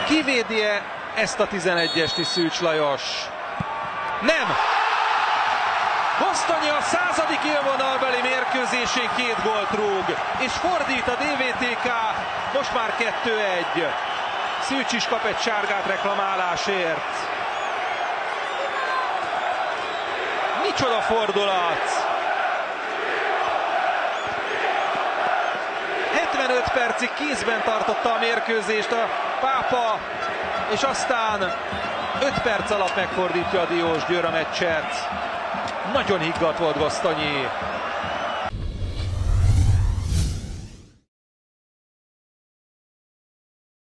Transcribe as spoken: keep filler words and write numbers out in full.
Kivédi-e ezt a tizenegyest is Szűcs Lajos? Nem! Gosztonyi a századik élvonalbeli mérkőzésén két gólt rúg, és fordít a dé vé té ká, most már kettő egy. Szűcs is kap egy sárgát reklamálásért. Micsoda fordulat! hetvenöt percig kézben tartotta a mérkőzést a Pápa, és aztán öt perc alatt megfordítja a Diósgyőr a meccset. Nagyon higgadt volt Gosztonyi.